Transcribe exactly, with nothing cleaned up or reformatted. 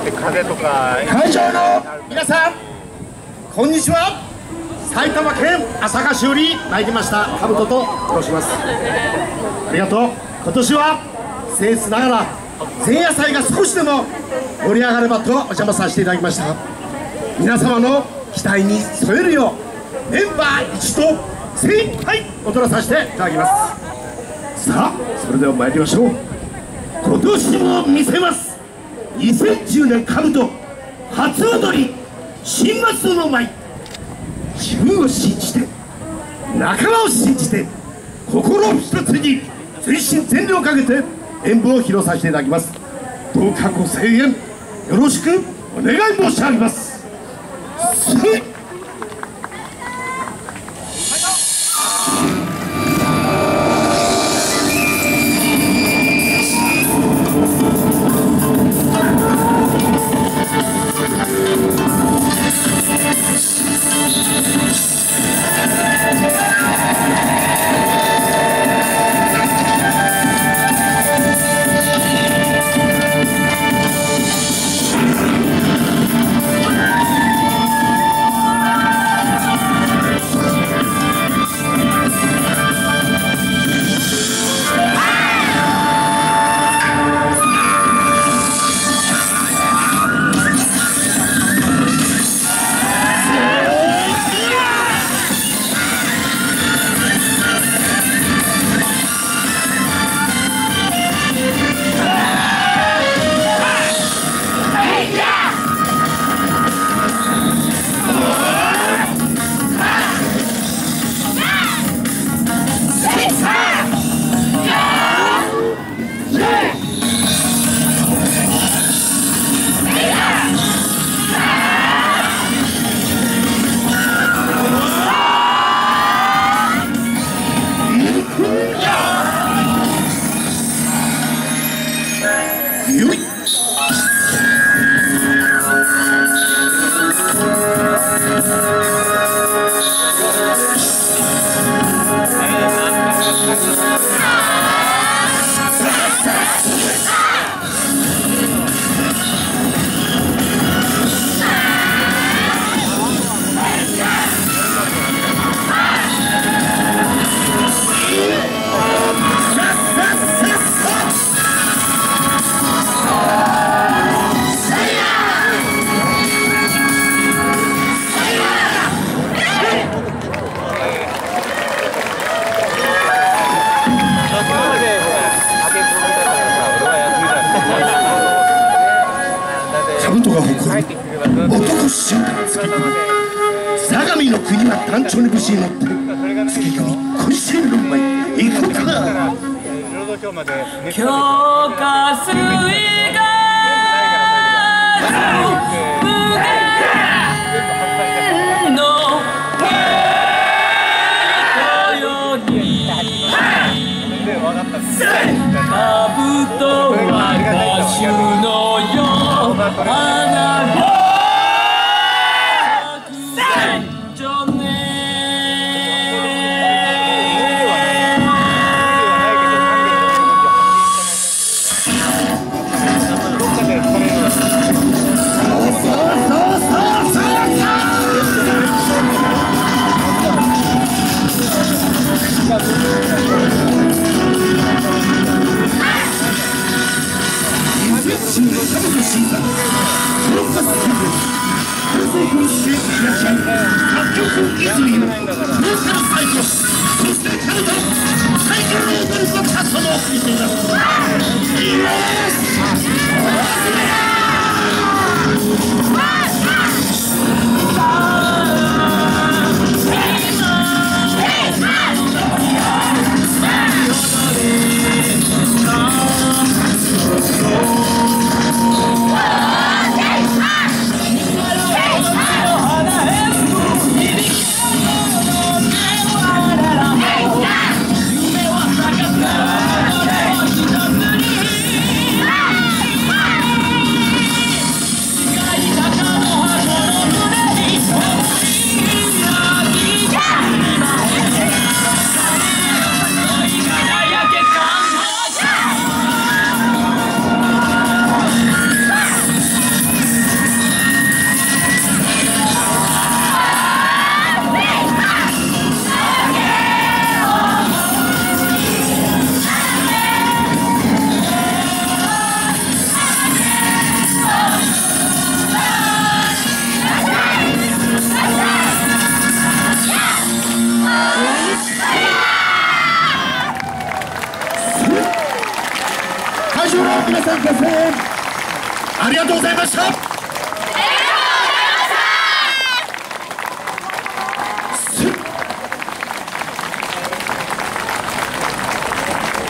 風とか。 会場の皆さん、こんにちは。埼玉県朝霞市より参りましたカブトと申します。ありがとう。今年は僭越ながら前夜祭が少しでも盛り上がればとお邪魔させていただきました。皆様の期待に添えるようメンバー一同精一杯踊らさせていただきます。さあ、それでは参りましょう。今年も見せます。にせんじゅうねんカブト初踊り新松戸の舞。自分を信じて、仲間を信じて、心を一つに全身全霊をかけて演舞を披露させていただきます。どうかご声援よろしくお願い申し上げます。男集団月組、相模の国は団長の武士に乗って月組渾身の舞行こうかな。 強化水が無限のように兜は歌手のよう花火 Ah! さんごせんえんありがとうございました。